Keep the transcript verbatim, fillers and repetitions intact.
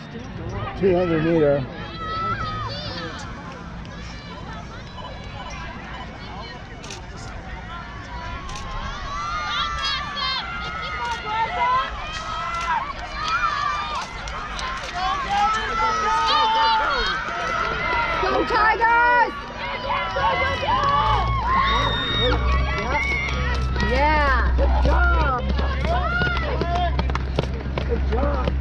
two hundred meter. Go Tigers! Yeah. Good job. Good job.